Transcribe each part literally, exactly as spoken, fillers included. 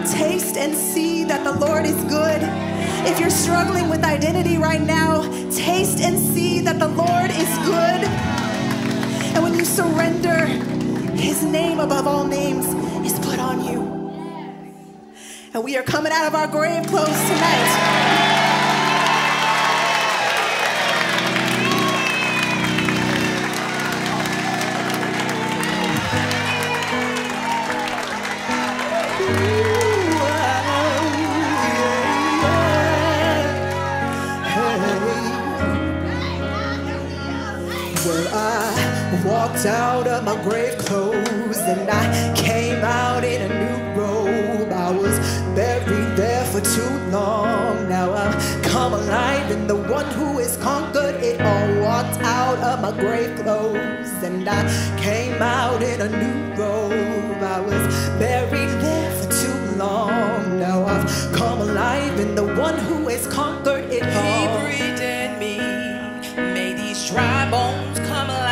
Taste and see that the Lord is good. If you're struggling with identity right now, taste and see that the Lord is good. And when you surrender, his name above all names is put on you. And we are coming out of our grave clothes tonight. Walked out of my grave clothes and I came out in a new robe. I was buried there for too long. Now I've come alive in the one who has conquered it all. Walked out of my grave clothes and I came out in a new robe. I was buried there for too long. Now I've come alive in the one who has conquered it all. He breathed in me, made these dry bones come alive.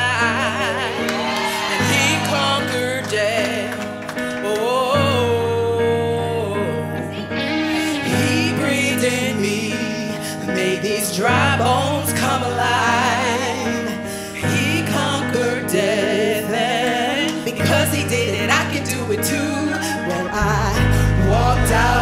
Conquered death. Oh, he breathed in me, made these dry bones come alive. He conquered death, and because he did it, I can do it too. When I walked out